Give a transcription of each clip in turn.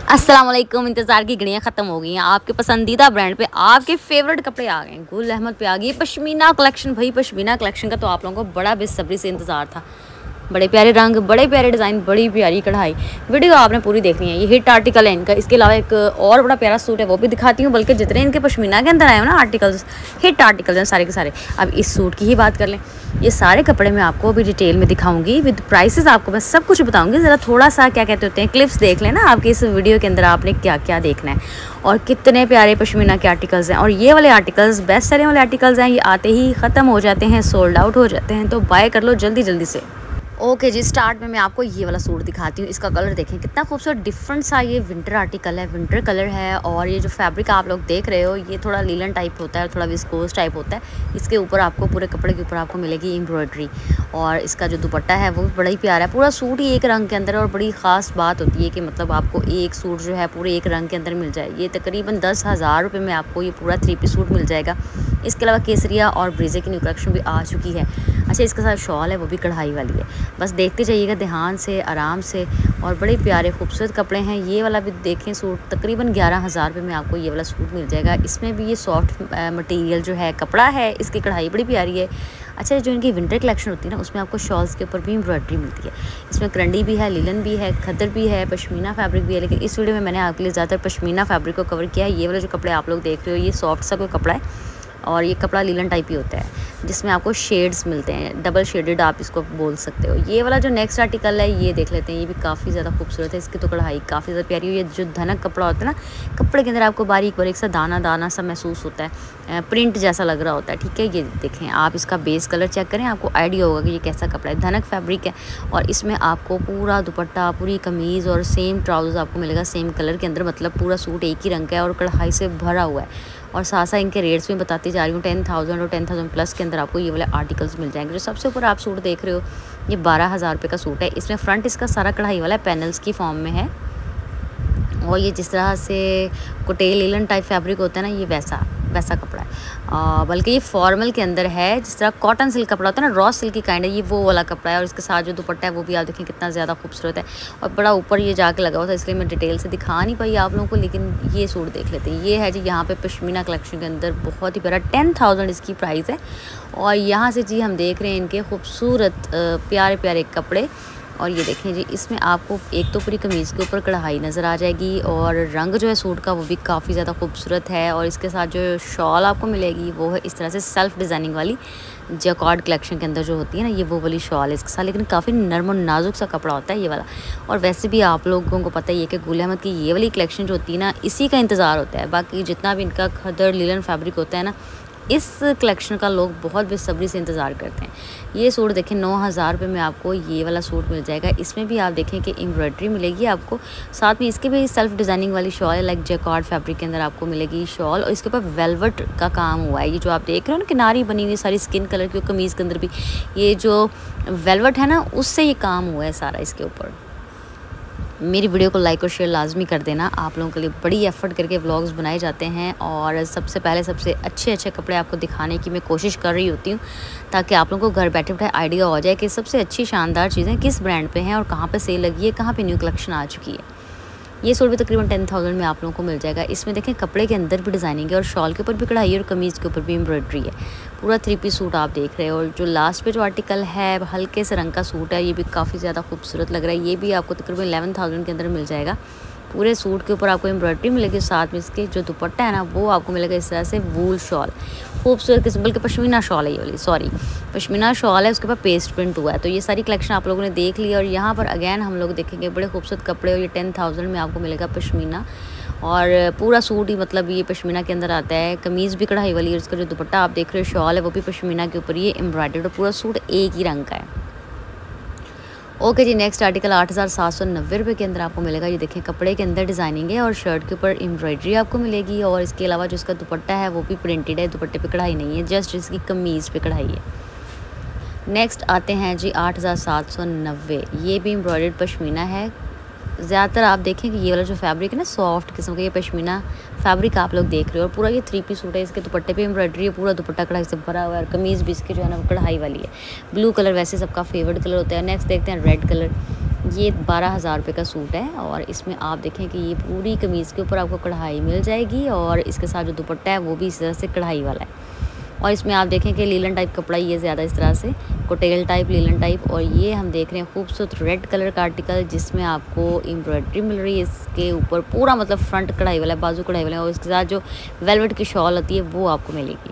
अस्सलाम वालेकुम। इंतज़ार की घड़ियाँ ख़त्म हो गई हैं। आपके पसंदीदा ब्रांड पे आपके फेवरेट कपड़े आ गए हैं। गुल अहमद पे आ गई पश्मीना कलेक्शन। भाई पश्मीना कलेक्शन का तो आप लोगों को बड़ा बेसब्री से इंतज़ार था। बड़े प्यारे रंग, बड़े प्यारे डिज़ाइन, बड़ी प्यारी कढ़ाई। वीडियो आपने पूरी देखनी है। ये हिट आर्टिकल है इनका। इसके अलावा एक और बड़ा प्यारा सूट है, वो भी दिखाती हूँ। बल्कि जितने इनके पश्मीना के अंदर आए हो ना आर्टिकल्स, हिट आर्टिकल्स हैं सारे के सारे। अब इस सूट की ही बात कर लें। ये सारे कपड़े मैं आपको अभी डिटेल में दिखाऊंगी, विद प्राइसेस आपको मैं सब कुछ बताऊंगी। ज़रा थोड़ा सा क्या कहते होते हैं क्लिप्स देख लेना आपके इस वीडियो के अंदर, आपने क्या क्या देखना है और कितने प्यारे पश्मीना के आर्टिकल्स हैं। और ये वाले आर्टिकल्स बेस्ट सेलिंग वाले आर्टिकल्स हैं। ये आते ही ख़त्म हो जाते हैं, सोल्ड आउट हो जाते हैं, तो बाय कर लो जल्दी जल्दी से। ओके जी, स्टार्ट में मैं आपको ये वाला सूट दिखाती हूँ। इसका कलर देखें कितना खूबसूरत डिफरेंट सा ये विंटर आर्टिकल है, विंटर कलर है। और ये जो फैब्रिक आप लोग देख रहे हो ये थोड़ा लीलन टाइप होता है, थोड़ा विस्कोस टाइप होता है। इसके ऊपर आपको पूरे कपड़े के ऊपर आपको मिलेगी एम्ब्रॉयडरी। और इसका जो दुपट्टा है वो भी बड़ा ही प्यारा है। पूरा सूट ही एक रंग के अंदर है। और बड़ी ख़ास बात होती है कि मतलब आपको एक सूट जो है पूरे एक रंग के अंदर मिल जाए। ये तकरीबन 10,000 रुपये में आपको ये पूरा 3 पीस सूट मिल जाएगा। इसके अलावा केसरिया और ब्रीजे की न्यू कलेक्शन भी आ चुकी है। अच्छा, इसके साथ शॉल है वो भी कढ़ाई वाली है। बस देखते जाइएगा ध्यान से, आराम से। और बड़े प्यारे खूबसूरत कपड़े हैं। ये वाला भी देखें सूट तकरीबन 11,000 रुपये में आपको ये वाला सूट मिल जाएगा। इसमें भी ये सॉफ्ट मटेरियल जो है कपड़ा है, इसकी कढ़ाई बड़ी प्यारी है। अच्छा, जो इनकी विंटर कलेक्शन होती है ना उसमें आपको शॉल्स के ऊपर भी एम्ब्रॉयडरी मिलती है। इसमें करंडी भी है, लिलन भी है, खद्दर भी है, पश्मीना फैब्रिक भी है। लेकिन इस वीडियो में मैंने आपके लिए ज़्यादातर पश्मीना फैब्रिक को कवर किया है। ये वाले जो कपड़े आप लोग देख रहे हो ये सॉफ्ट सा कोई कपड़ा है और ये कपड़ा लीलन टाइप ही होता है, जिसमें आपको शेड्स मिलते हैं, डबल शेडेड आप इसको बोल सकते हो। ये वाला जो नेक्स्ट आर्टिकल है ये देख लेते हैं। ये भी काफ़ी ज़्यादा खूबसूरत है। इसकी तो कढ़ाई काफ़ी ज़्यादा प्यारी है। ये जो धनक कपड़ा होता है ना, कपड़े के अंदर आपको बारीक बारीक सा दाना दाना सा महसूस होता है, प्रिंट जैसा लग रहा होता है। ठीक है, ये देखें आप इसका बेस कलर चेक करें, आपको आइडिया होगा कि ये कैसा कपड़ा है। धनक फैब्रिक है और इसमें आपको पूरा दुपट्टा, पूरी कमीज़ और सेम ट्राउज़र आपको मिलेगा सेम कलर के अंदर। मतलब पूरा सूट एक ही रंग का है और कढ़ाई से भरा हुआ है। और साथ साथ इनके रेट्स में बताती जा रही हूँ। 10,000 और 10,000 प्लस के अंदर आपको ये वाले आर्टिकल्स मिल जाएंगे। जो सबसे ऊपर आप सूट देख रहे हो ये 12,000 रुपये का सूट है। इसमें फ्रंट इसका सारा कढ़ाई वाला पैनल्स की फॉर्म में है। और ये जिस तरह से कोटेल लीलन टाइप फैब्रिक होता है ना, ये वैसा कपड़ा है। बल्कि ये फॉर्मल के अंदर है, जिस तरह कॉटन सिल्क कपड़ा होता है ना, रॉ सिल्क की काइंड है, ये वो वाला कपड़ा है। और इसके साथ जो दुपट्टा है वो भी आप देखें कितना ज़्यादा खूबसूरत है और बड़ा ऊपर ये जाके लगा हुआ था, इसलिए मैं डिटेल से दिखा नहीं पाई आप लोगों को। लेकिन ये सूट देख लेते हैं। ये है जी यहाँ पे पश्मीना कलेक्शन के अंदर बहुत ही प्यारा 10,000 इसकी प्राइस है। और यहाँ से जी हम देख रहे हैं इनके खूबसूरत प्यारे प्यारे कपड़े। और ये देखें जी, इसमें आपको एक तो पूरी कमीज़ के ऊपर कढ़ाई नज़र आ जाएगी और रंग जो है सूट का वो भी काफ़ी ज़्यादा खूबसूरत है। और इसके साथ जो शॉल आपको मिलेगी वो है इस तरह से सेल्फ़ डिज़ाइनिंग वाली, जैकार्ड कलेक्शन के अंदर जो होती है ना, ये वो वाली शॉल है इसके साथ। लेकिन काफ़ी नरम और नाजुक सा कपड़ा होता है ये वाला। और वैसे भी आप लोगों को पता ही है कि गुल अहमद की ये वाली कलेक्शन जो होती है ना, इसी का इंतज़ार होता है। बाकी जितना भी इनका खदर लीलन फैब्रिक होता है ना, इस कलेक्शन का लोग बहुत बेसब्री से इंतज़ार करते हैं। ये सूट देखें 9,000 रुपये में आपको ये वाला सूट मिल जाएगा। इसमें भी आप देखें कि एम्ब्रॉयडरी मिलेगी आपको, साथ में इसके भी सेल्फ डिज़ाइनिंग वाली शॉल है, लाइक जैकार्ड फैब्रिक के अंदर आपको मिलेगी शॉल। और इसके ऊपर वेलवेट का काम हुआ है। ये जो आप देख रहे हो ना, किनारी बनी हुई सारी स्किन कलर की, कमीज़ के अंदर भी ये जो वेलवेट है ना, उससे ये काम हुआ है सारा इसके ऊपर। मेरी वीडियो को लाइक और शेयर लाजमी कर देना। आप लोगों के लिए बड़ी एफर्ट करके व्लॉग्स बनाए जाते हैं और सबसे पहले सबसे अच्छे कपड़े आपको दिखाने की मैं कोशिश कर रही होती हूँ, ताकि आप लोगों को घर बैठे बैठे आइडिया हो जाए कि सबसे अच्छी शानदार चीज़ें किस ब्रांड पे हैं और कहाँ पे सेल लगी है, कहाँ पे न्यू कलेक्शन आ चुकी है। ये सूट भी तकरीबन 10,000 में आप लोगों को मिल जाएगा। इसमें देखें कपड़े के अंदर भी डिज़ाइनिंग है और शॉल के ऊपर भी कढ़ाई है और कमीज़ के ऊपर भी एम्ब्रॉयडरी है। पूरा 3 पीस सूट आप देख रहे हो। और जो लास्ट पे जो आर्टिकल है हल्के से रंग का सूट है, ये भी काफ़ी ज़्यादा खूबसूरत लग रहा है। ये भी आपको तकरीबन 11,000 के अंदर मिल जाएगा। पूरे सूट के ऊपर आपको एम्ब्रॉयडरी मिलेगी, साथ में इसके जो दुपट्टा है ना वो आपको मिलेगा इस तरह से वूल शॉल, खूबसूरत किस्म, बल्कि पश्मीना शॉल है ये वाली, सॉरी पश्मीना शॉल है, उसके ऊपर पेस्ट प्रिंट हुआ है। तो ये सारी कलेक्शन आप लोगों ने देख ली। और यहाँ पर अगैन हम लोग देखेंगे बड़े खूबसूरत कपड़े। और ये 10,000 में आपको मिलेगा पश्मीना और पूरा सूट ही मतलब ये पश्मीना के अंदर आता है। कमीज़ भी कढ़ाई वाली है। उसका जो दुपट्टा आप देख रहे हो शॉल है वो भी पश्मीना के ऊपर ये एम्ब्रॉयडर्ड और पूरा सूट एक ही रंग का है। ओके जी, नेक्स्ट आर्टिकल 8,790 रुपये के अंदर आपको मिलेगा। ये देखें कपड़े के अंदर डिज़ाइनिंग है और शर्ट के ऊपर एम्ब्रॉयडरी आपको मिलेगी। और इसके अलावा जो इसका दुपट्टा है वो भी प्रिंटेड है, दुपट्टे पे कढ़ाई नहीं है, जस्ट इसकी कमीज़ पे कढ़ाई है। नेक्स्ट आते हैं जी 8,790। ये भी एम्ब्रॉयडर्ड पश्मीना है। ज़्यादातर आप देखें कि ये वाला जो फैब्रिक है ना, सॉफ्ट किस्म का ये पश्मीना फैब्रिक आप लोग देख रहे हो। और पूरा ये 3 पीस सूट है। इसके दुपट्टे पे एम्ब्रॉयडरी है, पूरा दुपट्टा कढ़ाई से भरा हुआ है। और कमीज़ भी इसकी जो है ना कढ़ाई वाली है। ब्लू कलर वैसे सबका फेवरेट कलर होता है। नेक्स्ट देखते हैं रेड कलर। ये 12,000 रुपये का सूट है और इसमें आप देखें कि ये पूरी कमीज़ के ऊपर आपको कढ़ाई मिल जाएगी और इसके साथ जो दुपट्टा है वो भी इस तरह से कढ़ाई वाला है। और इसमें आप देखें कि लीलन टाइप कपड़ा ये ज़्यादा इस तरह से कोटेल टाइप लीलन टाइप। और ये हम देख रहे हैं खूबसूरत रेड कलर का आर्टिकल जिसमें आपको एम्ब्रॉयडरी मिल रही है इसके ऊपर पूरा, मतलब फ्रंट कढ़ाई वाला है, बाजू कढ़ाई वाला है और इसके साथ जो वेलवेट की शॉल होती है वो आपको मिलेगी।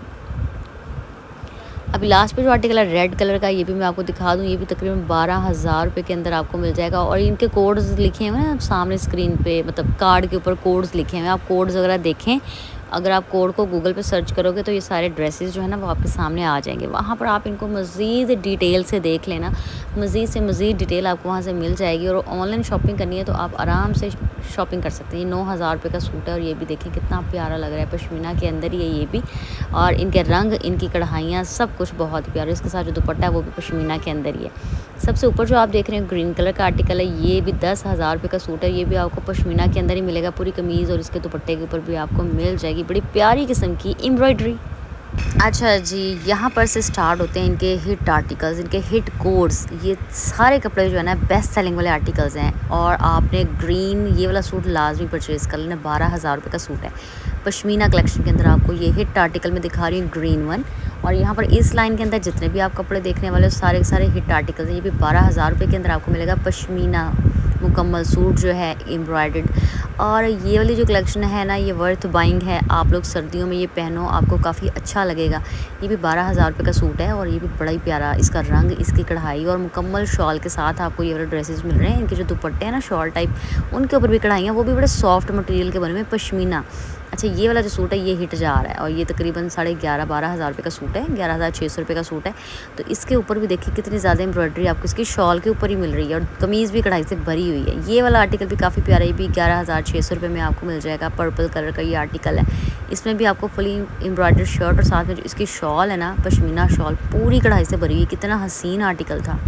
अभी लास्ट पे जो आर्टिकल है रेड कलर का, ये भी मैं आपको दिखा दूँ। ये भी तकरीबन 12,000 रुपये के अंदर आपको मिल जाएगा और इनके कोड्स लिखे हुए हैं सामने स्क्रीन पे, मतलब कार्ड के ऊपर कोड्स लिखे हुए हैं। आप कोड्स वगैरह देखें, अगर आप कोड को गूगल पे सर्च करोगे तो ये सारे ड्रेसेस जो है ना वो आपके सामने आ जाएंगे। वहाँ पर आप इनको मज़ीद डिटेल से देख लेना, मज़ीद से मज़ीद डिटेल आपको वहाँ से मिल जाएगी। और ऑनलाइन शॉपिंग करनी है तो आप आराम से शॉपिंग कर सकते हैं। ये 9,000 रुपये का सूट है और ये भी देखें कितना प्यारा लग रहा है, पश्मीना के अंदर ही है ये भी। और इनके रंग, इनकी कढ़ाइयाँ, सब कुछ बहुत प्यारा। इसके साथ जो दुपट्टा है वो भी पश्मीना के अंदर ही है। सबसे ऊपर जो आप देख रहे हैं ग्रीन कलर का आर्टिकल है, ये भी 10,000 रुपये का सूट है। ये भी आपको पश्मीना के अंदर ही मिलेगा, पूरी कमीज़ और इसके दुपट्टे के ऊपर भी आपको मिल जाएगी बड़ी प्यारी किस्म की एम्ब्रॉयडरी। अच्छा जी, यहाँ पर से स्टार्ट होते हैं इनके हिट आर्टिकल्स, इनके हिट कोड्स। ये सारे कपड़े जो है ना बेस्ट सेलिंग वाले आर्टिकल्स हैं और आपने ग्रीन ये वाला सूट लाजमी परचेज़ कर लेना। 12,000 रुपये का सूट है पश्मीना कलेक्शन के अंदर। आपको ये हिट आर्टिकल में दिखा रही हूँ ग्रीन वन। और यहाँ पर इस लाइन के अंदर जितने भी आप कपड़े देखने वाले सारे सारे हिट आर्टिकल्स हैं। ये भी 12,000 रुपये के अंदर आपको मिलेगा पश्मीना मुकम्मल सूट जो है एम्ब्रॉयडर्ड। और ये वाली जो कलेक्शन है ना ये वर्थ बाइंग है। आप लोग सर्दियों में ये पहनो, आपको काफ़ी अच्छा लगेगा। ये भी 12,000 रुपये का सूट है और ये भी बड़ा ही प्यारा, इसका रंग, इसकी कढ़ाई और मुकम्मल शॉल के साथ आपको ये वाले ड्रेसेस मिल रहे हैं। इनके जो दुपट्टे हैं ना शॉल टाइप, उनके ऊपर भी कढ़ाइयाँ, वो भी बड़े सॉफ्ट मटेरियल के बने हुए पश्मीना। अच्छा, ये वाला जो सूट है ये हिट जा रहा है और ये तकरीबन 11,500-12,000 रुपये का सूट है, 11,600 रुपये का सूट है। तो इसके ऊपर भी देखिए कितनी ज़्यादा एम्ब्रॉयडरी आपको इसकी शॉल के ऊपर ही मिल रही है और कमीज़ भी कढ़ाई से भरी हुई है। ये वाला आर्टिकल भी काफ़ी प्यारा, ये भी 11,600 रुपये में आपको मिल जाएगा। पर्पल कलर का ये आर्टिकल है, इसमें भी आपको फुली एम्ब्रॉयडर्ड शर्ट और साथ में जो इसकी शॉल है ना पश्मीना शॉल पूरी कढ़ाई से भरी हुई। कितना हसीन आर्टिकल था।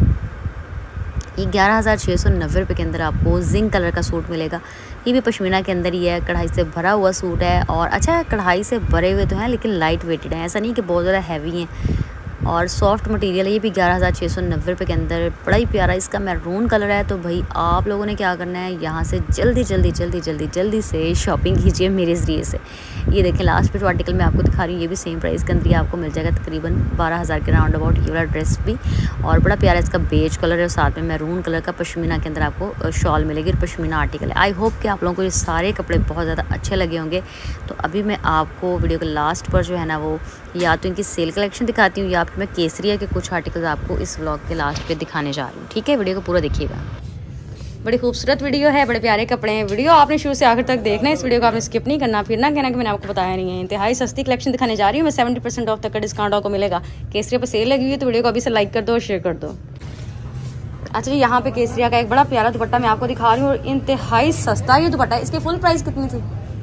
ये 11,690 रुपये के अंदर आपको जिंक कलर का सूट मिलेगा। ये भी पश्मीना के अंदर ही है, कढ़ाई से भरा हुआ सूट है। और अच्छा, कढ़ाई से भरे हुए तो हैं लेकिन लाइट वेटेड हैं, ऐसा नहीं कि बहुत ज़्यादा हैवी हैं और सॉफ्ट मटेरियल है। ये भी 11,690 रुपये के अंदर बड़ा ही प्यारा, इसका मैरून कलर है। तो भाई आप लोगों ने क्या करना है, यहाँ से जल्दी जल्दी जल्दी जल्दी जल्दी से शॉपिंग कीजिए मेरे ज़रिए से। ये देखें लास्ट पे जो आर्टिकल मैं आपको दिखा रही हूँ ये भी सेम प्राइस के अंदर ही आपको मिल जाएगा, तकरीबन 12,000 के राउंड अबाउट। ये वाला ड्रेस भी और बड़ा प्यारा इसका बेज कलर है और साथ में मैरून कलर का पश्मीना के अंदर आपको शॉल मिलेगी और पश्मीना आर्टिकल है। आई होप कि आप लोगों को ये सारे कपड़े बहुत ज़्यादा अच्छे लगे होंगे। तो अभी मैं आपको वीडियो के लास्ट पर जो है ना वो या तो इनकी सेल कलेक्शन दिखाती हूँ या फिर मैं केसरिया के कुछ आर्टिकल्स आपको इस व्लॉग के लास्ट पे दिखाने जा रही हूँ। ठीक है, वीडियो को पूरा देखिएगा। बड़ी खूबसूरत वीडियो है, बड़े प्यारे कपड़े हैं। वीडियो आपने शुरू से आखिर तक देखना है, इस वीडियो को आपने स्किप नहीं करना, फिर ना कहना कि मैंने आपको बताया नहीं है। इंतहाई सस्ती कलेक्शन दिखाने जा रही हूँ मैं, 70% ऑफ तक का डिस्काउंट आपको मिलेगा। केसरिया पर सेल लगी हुई है तो वीडियो को अभी से लाइक कर दो और शेयर कर दो। अच्छा जी, यहाँ पे केसरिया का एक बड़ा प्यारा दुपट्टा मैं आपको दिखा रही हूँ और इंतहाई सस्ता ये दुपट्टा है। इसकी फुल प्राइस कितनी थी,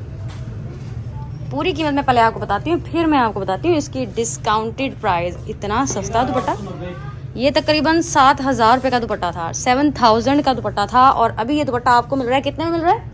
पूरी कीमत मैं पहले आपको बताती हूँ फिर मैं आपको बताती हूँ इसकी डिस्काउंटेड प्राइस। इतना सस्ता दुपट्टा, ये तकरीबन 7,000 रुपये का दुपट्टा था, 7,000 का दुपट्टा था। और अभी ये दुपट्टा आपको मिल रहा है, कितने में मिल रहा है,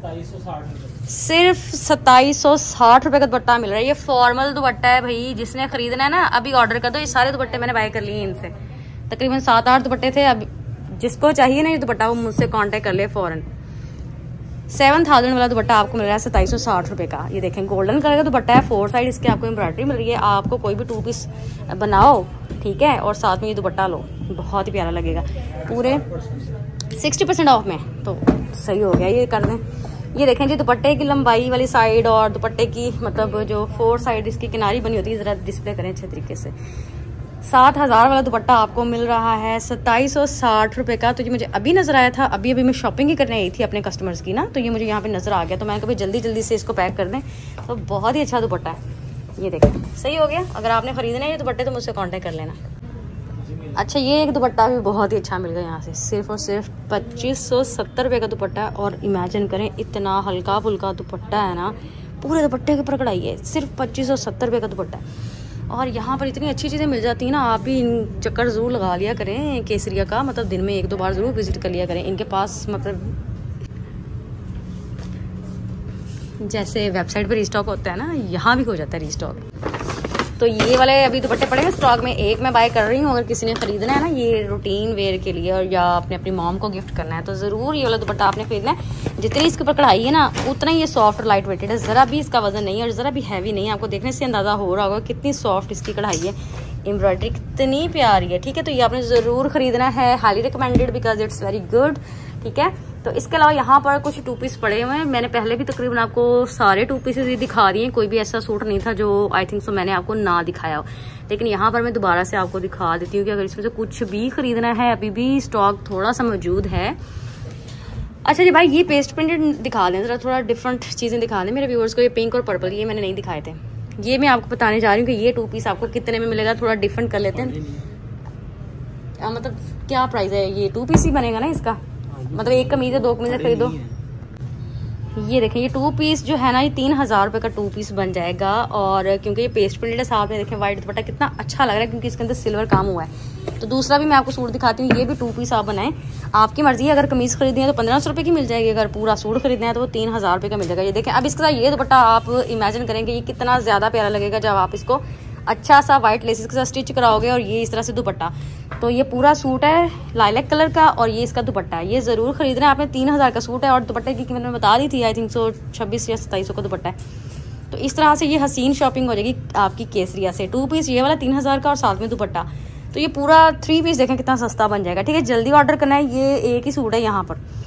2760 सिर्फ रुपये का दुपट्टा मिल रहा है। ये फॉर्मल दुपट्टा है भाई, जिसने खरीदना है ना अभी ऑर्डर कर दो। ये सारे दुपट्टे मैंने बाय कर लिए इनसे, तकरीबन 7-8 दुपट्टे थे। अब जिसको चाहिए ना ये दुपट्टा वो मुझसे कांटेक्ट कर ले फ़ौरन। 7,000 वाला दुपट्टा आपको मिल रहा है 2760 रुपये का। ये देखें गोल्डन कलर का दुपट्टा है, 4 साइड इसके आपको एम्ब्रॉयडरी मिल रही है। आपको कोई भी 2 पीस बनाओ, ठीक है, और साथ में ये दुपट्टा लो, बहुत ही प्यारा लगेगा। पूरे 60% ऑफ में तो सही हो गया, ये कर दें। ये देखें जी दुपट्टे की लंबाई वाली साइड और दुपट्टे की मतलब जो 4 साइड इसकी किनारी बनी होती है, ज़रा डिस्प्ले करें अच्छे तरीके से। 7,000 वाला दुपट्टा आपको मिल रहा है 2760 रुपये का। तो ये मुझे अभी नज़र आया था, अभी मैं शॉपिंग ही करने आई थी अपने कस्टमर्स की ना, तो ये मुझे यहाँ पे नज़र आ गया तो मैंने कहा जल्दी जल्दी से इसको पैक कर दें। तो बहुत ही अच्छा दुपट्टा है, ये देखें सही हो गया। अगर आपने ख़रीदना है ये दुपट्टे तो मुझसे कांटेक्ट कर लेना। अच्छा, ये एक दुपट्टा भी बहुत ही अच्छा मिल गया यहाँ से, सिर्फ और सिर्फ 2570 रुपये का दुपट्टा। और इमेजिन करें इतना हल्का फुल्का दुपट्टा है ना, पूरे दुपट्टे के ऊपर कढ़ाई है, सिर्फ 2570 रुपये का दुपट्टा है। और यहाँ पर इतनी अच्छी चीज़ें मिल जाती हैं ना, आप भी इन चक्कर ज़रूर लगा लिया करें केसरिया का, मतलब दिन में 1-2 बार ज़रूर विज़िट कर लिया करें। इनके पास मतलब जैसे वेबसाइट पर रीस्टॉक होता है ना, यहाँ भी हो जाता है रीस्टॉक। तो ये वाले अभी दुपट्टे पड़े हैं स्टॉक में, एक मैं बाय कर रही हूँ। अगर किसी ने खरीदना है ना ये रूटीन वेयर के लिए और या अपनी मॉम को गिफ्ट करना है तो ज़रूर ये वाला दुपट्टा आपने खरीदना है। जितनी इसके ऊपर कढ़ाई है ना उतना ही ये सॉफ्ट और लाइट वेटेड है, ज़रा भी इसका वजन नहीं है और ज़रा भी हैवी नहीं है। आपको देखने से अंदाज़ा हो रहा होगा कितनी सॉफ्ट इसकी कढ़ाई है, एम्ब्रॉयडरी कितनी प्यारी है। ठीक है, तो ये आपने ज़रूर खरीदना है, highly recommended because it's very good. ठीक है, तो इसके अलावा यहाँ पर कुछ 2 पीस पड़े हुए हैं। मैंने पहले भी तकरीबन आपको सारे 2 पीसेस ही दिखा रही हैं, कोई भी ऐसा सूट नहीं था जो आई थिंक सो मैंने आपको ना दिखाया हो, लेकिन यहाँ पर मैं दोबारा से आपको दिखा देती हूँ कि अगर इसमें से कुछ भी खरीदना है अभी भी स्टॉक थोड़ा सा मौजूद है। अच्छा जी भाई, ये पेस्ट प्रिंटेड दिखा दें ज़रा, थोड़ा डिफरेंट चीज़ें दिखा दें मेरे व्यूअर्स को। ये पिंक और पर्पल ये मैंने नहीं दिखाए थे, ये मैं आपको बताने जा रही हूँ कि ये 2 पीस आपको कितने में मिलेगा। थोड़ा डिफरेंट कर लेते हैं, मतलब क्या प्राइस है, ये 2 पीस ही बनेगा ना इसका, मतलब 1 कमीज है 2 कमीज़ें खरीदो। ये देखें, ये 2 पीस जो है ना ये 3000 रुपये का 2 पीस बन जाएगा। और क्योंकि ये पेस्ट प्रिंटेड है, साथ में देखें वाइट दुपट्टा कितना अच्छा लग रहा है क्योंकि इसके अंदर सिल्वर काम हुआ है। तो दूसरा भी मैं आपको सूट दिखाती हूँ, ये भी 2 पीस आप बनाएं, आपकी मर्जी है। अगर कमीज खरीदनी है तो 1500 रुपये की मिल जाएगी, अगर पूरा सूट खरीदना है तो वो 3000 रुपये का मिल जाएगा। ये देखें, अब इसके साथ ये दुपट्टा आप इमेजिन करेंगे ये कितना ज़्यादा प्यारा लगेगा जब आप इसको अच्छा सा वाइट लेसेस के साथ स्टिच कराओगे और ये इस तरह से दुपट्टा। तो ये पूरा सूट है लाइलैक कलर का और ये इसका दुपट्टा है, ये ज़रूर खरीदना है आपने। 3000 का सूट है और दुपट्टे की कीमत मैं बता दी थी, आई थिंक सो 26 या 2700 का दुपट्टा है। तो इस तरह से ये हसीन शॉपिंग हो जाएगी आपकी केसरिया से। 2 पीस ये वाला 3000 का और साथ में दुपट्टा, तो ये पूरा 3 पीस देखें कितना सस्ता बन जाएगा। ठीक है, जल्दी ऑर्डर करना है, ये एक ही सूट है यहाँ पर।